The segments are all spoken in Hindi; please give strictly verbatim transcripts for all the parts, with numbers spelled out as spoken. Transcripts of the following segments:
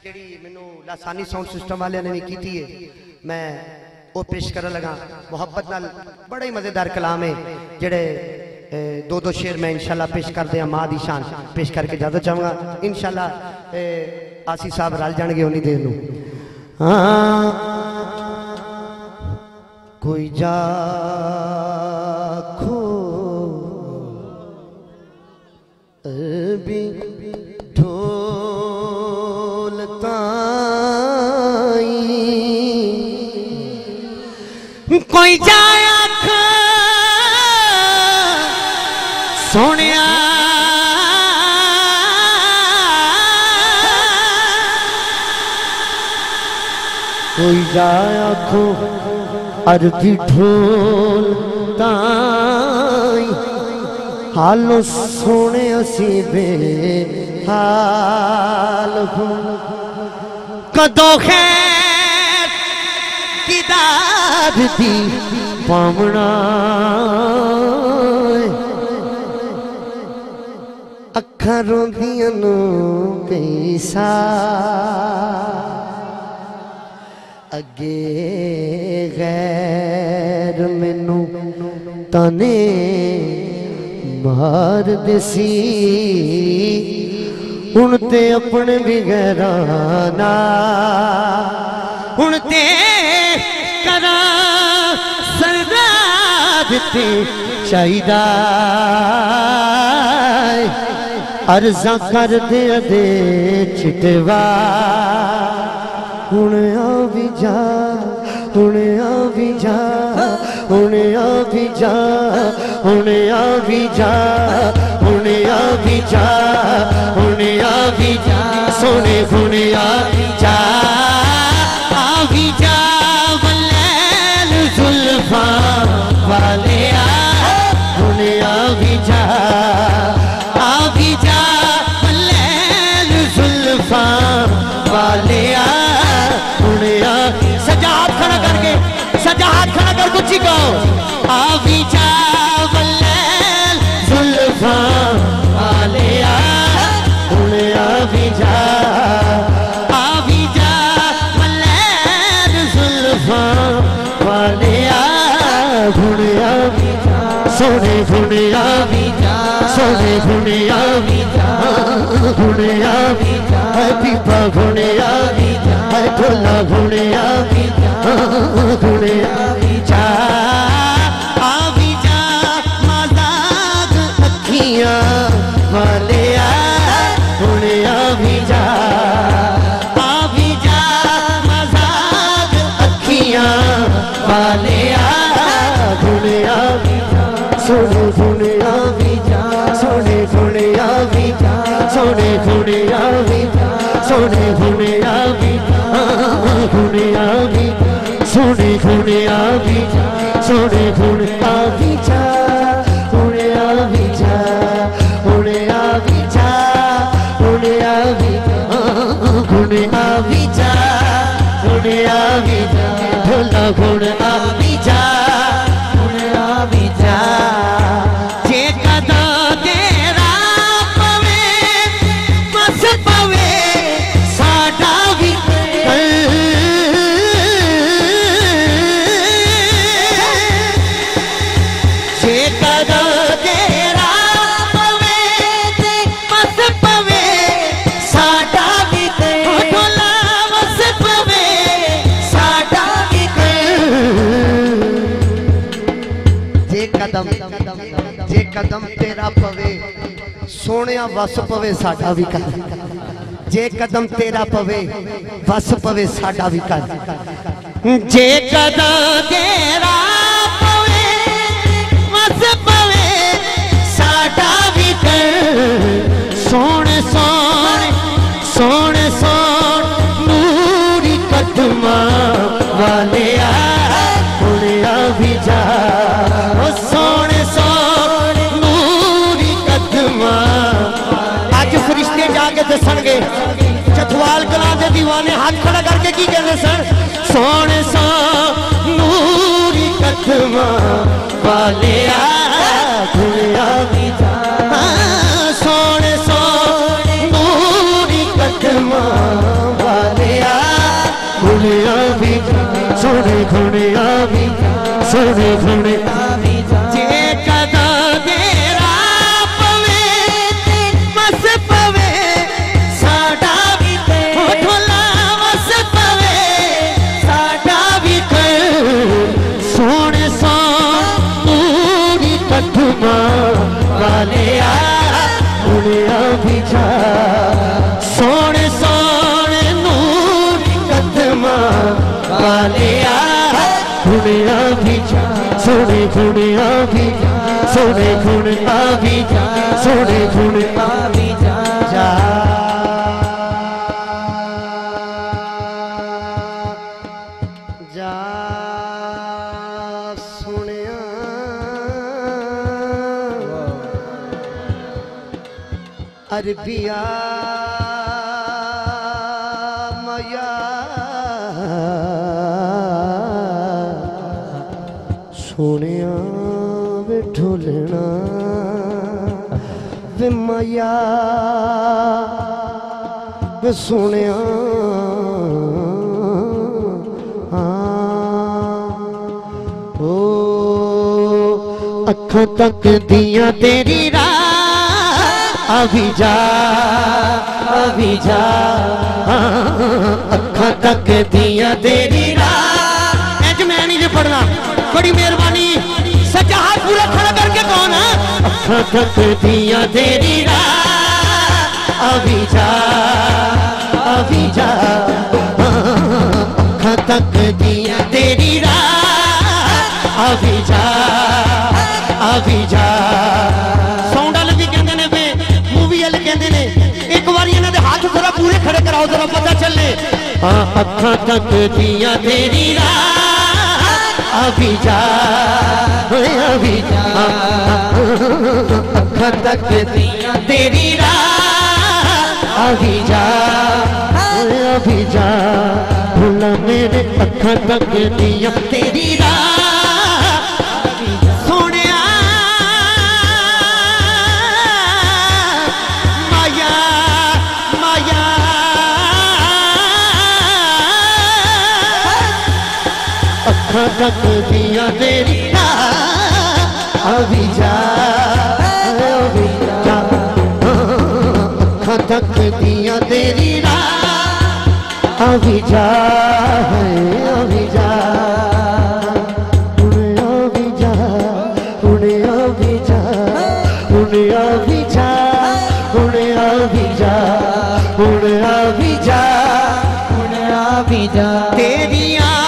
जी मैनू लासानी साउंड सिस्टम वाले ने भी की है, मैं वो पेश कर लगा मुहब्बत नाल। बड़ा ही मजेदार कलाम है जेड़े दो दो शेर मैं इंशाल्लाह पेश कर दिया। माँ दी शान पेश करके ज्यादा चाहूँगा इंशाल्लाह। आसी साहब रल जाएंगे उन्नी देर नूं। हाँ कोई जाखो भी ढोलताई कोई जाया सोनिया कोई जाया खो अरबी ढोल ताई हालो सोने असी बे हाल हो कदो खैर किताब दी पावना अखा रोंदियां नू कैसा अगे गैर मैनू तने मार देसी हुण ते अपने भी गैराना हुण ते करा सरदार ते चाहिदा अर्जा कर दे दे चिटवा हुण आ भी जा हुण आ भी जा हुण आ भी जा हुण आ भी जा हुण आ भी जा हुण आ भी जा सोने हुण आ भी जा आ भी जा वलैल जुल्फा वाले आ हुण आ भी जा आ भी जा वलैल जुल्फा वाले आ सजा हाथ खड़ा करके सजा हाथ खड़ा कर कुछ गाओ आ भी जा वल्लैल जुल्फा वाले आ हुण आ भी जा आ भी जा वल्लैल जुल्फा वाले आ हुण आ भी जा सोने हुण आ भी जा सोने हुण आ भी जा हुण आ भी जा पीपा हुण आ भी जा ढोला हुण आ भी जा हुण आ भी जा आ भी जा मजाक अखियां वाले आ हुण आ भी जा आ भी जा मजाक अखियां वाले आ हुण आ भी जा सोने हुण आ भी जा सोने हुण आ भी जा सोने हुण आ भी जा सोने हुण आ भी हुण आ भी सोने हुण आ भी सोने हुण आ भी जा हुण आ भी जा हुण आ भी जा हुण आ भी हुण आ भी जा हुण आ भी जा ढोला हुण आ भी जा हुण आ भी जा जे कदा तेरा पवे बस पवे साडा भी कदम जे कदम तेरा पवे सोने वस पवे साडा भी कर जे कदम तेरा पवे वस पवे साडा भी कर जे कदम तेरा पवे वस पवे साडा भी कर सोने सोने सोने सोने नूरी कदमा वाले आ हुण आ भी जा सोने सोने नूरी कदमा अज फरिश्ते जाके दसणगे चथवाल कलां दे दीवाने हाथ खड़ा करके की कहते सन सोने सोने नूरी कदमा वाले आ हुण आ भी जा सोने सोने नूरी कदमा सोने खुणे आवी जा सोने खुणे आवी जा जे कदा तेरा पवे मस पवे साडा भी ते ढोला मस पवे साडा भी कर सोने सो पूरी कठमा वाले आ हुणे आवी जा सोने सोने नूर कदमा वाले आ हुणे आवी जा सोने खुणे आवी जा सोने खुणे आवी जा सोने खुणे आवी जा जा जा सुनिया अरबिया मया सोनिया वे ढोलना वे मया वे सोनिया ओ अखा तक दिया तेरी राह अभी जा अभी जा अखा तक दिया तेरी राह एज मैं नहीं पढ़ना बड़ी मेहरबानी सच्चा हाथ पूरा खड़ा करके कौन है अखा तक दिया तेरी राह अभी जा अभी जा अखा तक दिया तेरी राह अभी जा अभी जा साउंड वाले भी कहते ने वे मूवी वाले कहते ने एक बार इन्हां दे हाथ जरा पूरे खड़े कराओ जरा पता चले अखा तक दिया तेरी राह अभी जा अभी जा अखा तक दिया तेरी राह अभी जा अभी जा भूला मेरे अखा तक दिया तेरी राह सोने माया माया अखा तक दिया तेरी अभी जा अभी जा अखा तक दिया तेरी राह अभी जा अभी जा अभी जा अभी जा अभी जा अभी जा अभी जा अभी जा तेरी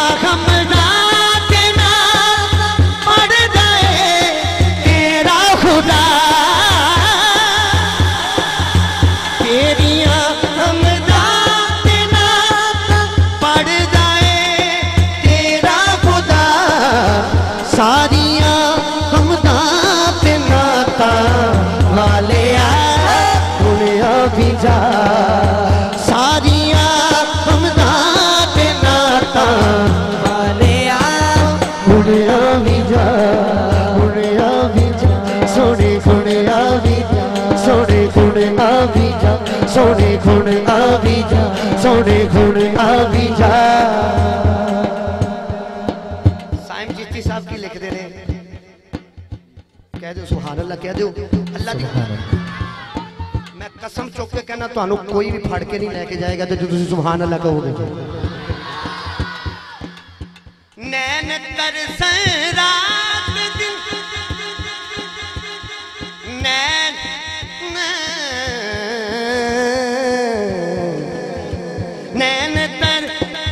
सारिया हमदा पे नाता वाले आ हुणे अभी जा सारिया हमदा पे नाता वाले आ हुणे अभी जा हुणे अभी जा सोने खुणे अभी जा सोने खुणे अभी जा सोने खुणे अभी जा सोने खुणे अभी जा साहब की लिख दे रहे कह दो सुभान अल्लाह कह दो अल्लाह दी मैं कसम चुक के कहना तो कोई भी फड़ के नहीं लेके जाएगा तो जो तुम सुभान अल्लाह कहोगे नैन कर रात दिन नैन नैन तर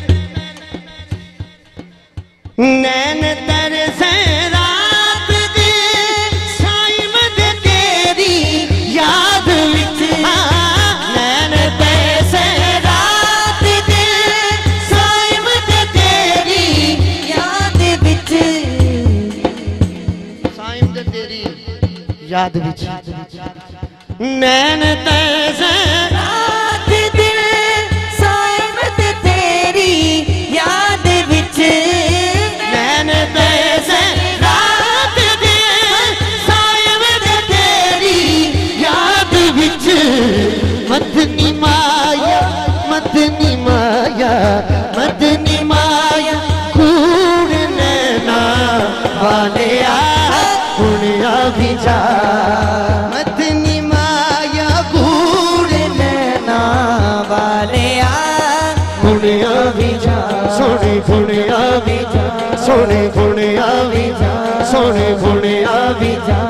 नैन तर रात दे साइम दे तेरी याद विच नैन तर रात दे साइम दे तेरी याद विच साइम दे तेरी याद विच नैन तर रात दे साइम दे तेरी याद विच मदनी माया मदनी माया मदनी माया सोने गुण आ भी जा, सोने गुण आ भी जा।